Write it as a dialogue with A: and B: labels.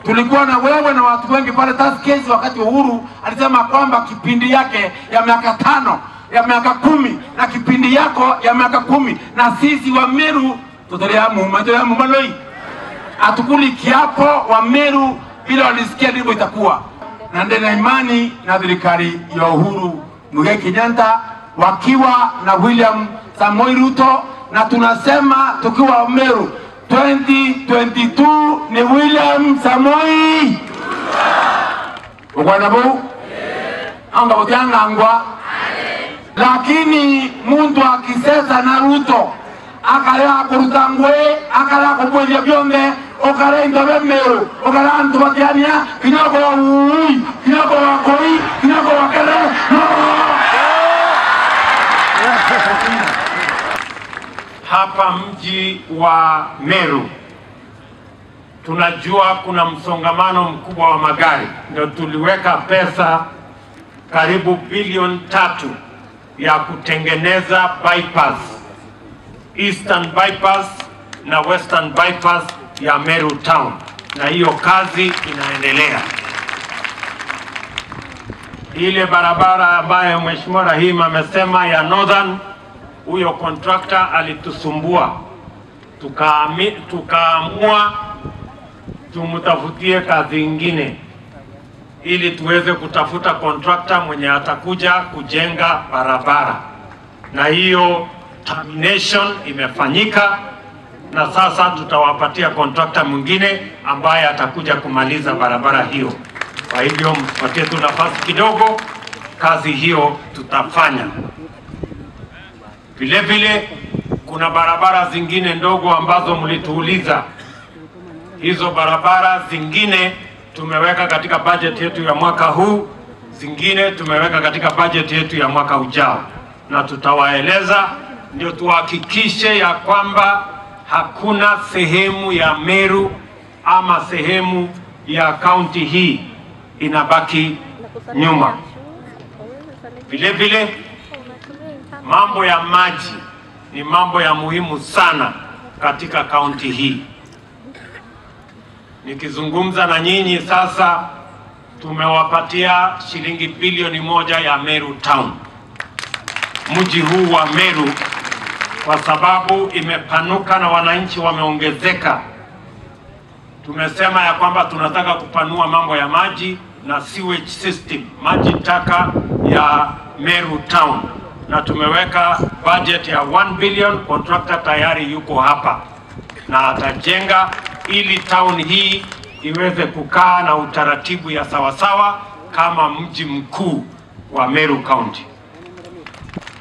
A: Tulikuwa na wewe na watu wengi pale Taskezi wakati Uhuru alisema kwamba kipindi yake ya miaka 5, ya miaka 10 na kipindi yako ya miaka 10, na sisi wa Meru tutolea mumaloi atukuli kiapo wa Meru bila walisikia ndivyo itakuwa. Na ndena imani na serikali ya Uhuru Muigai Kenyatta wakiwa na William Samoei Ruto, na tunasema tukiwa Meru 2022 ni William Samoei Ukwanabo anga botianga angwa. Lakini muntu akisesa na Ruto akaya kurutangwe akaya kubweja byonde okare ndobe Meru okare antu batiania kinako ui kinako wakoi kinako wakere
B: Hapa mji wa Meru tunajua kuna msongamano mkubwa wa magari, ndio tuliweka pesa karibu bilioni 3 ya kutengeneza bypass, Eastern bypass na Western bypass ya Meru town, na hiyo kazi inaendelea. Ile barabara ambayo Mheshimiwa Rahim amesema ya Northern, huyo contractor alitusumbua, tukaamua tumutafutie kazi nyingine ili tuweze kutafuta contractor mwenye atakuja kujenga barabara, na hiyo termination imefanyika, na sasa tutawapatia contractor mwingine ambaye atakuja kumaliza barabara hiyo. Kwa hivyo mpatie tu nafasi kidogo, kazi hiyo tutafanya. Vile vile kuna barabara zingine ndogo ambazo mlituuliza. Hizo barabara zingine tumeweka katika budget yetu ya mwaka huu, zingine tumeweka katika budget yetu ya mwaka ujao, na tutawaeleza ndio tuhakikishe ya kwamba hakuna sehemu ya Meru ama sehemu ya kaunti hii inabaki nyuma. Vile vile mambo ya maji ni mambo ya muhimu sana katika kaunti hii. Nikizungumza na nyinyi sasa, tumewapatia shilingi bilioni 1 ya Meru town, mji huu wa Meru, kwa sababu imepanuka na wananchi wameongezeka. Tumesema ya kwamba tunataka kupanua mambo ya maji na sewage system, maji taka ya Meru town, na tumeweka budget ya 1 billion. Contractor tayari yuko hapa na atajenga ili town hii iweze kukaa na utaratibu ya sawasawa kama mji mkuu wa Meru County.